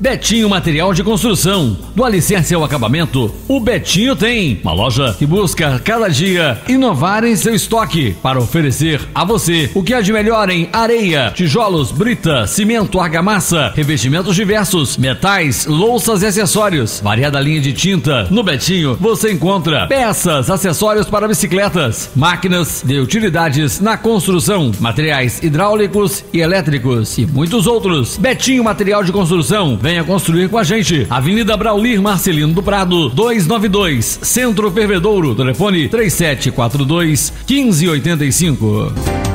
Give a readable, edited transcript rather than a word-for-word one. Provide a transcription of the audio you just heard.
Betinho Material de Construção. Do alicerce ao acabamento, o Betinho tem. Uma loja que busca cada dia inovar em seu estoque para oferecer a você o que há de melhor em areia, tijolos, brita, cimento, argamassa, revestimentos diversos, metais, louças e acessórios. Variada linha de tinta. No Betinho você encontra peças, acessórios para bicicletas, máquinas de utilidades na construção, materiais hidráulicos e elétricos e muitos outros. Betinho Material de Construção. Venha construir com a gente. Avenida Braulir Marcelino do Prado, 292, Centro Fervedouro. Telefone 3742-1585.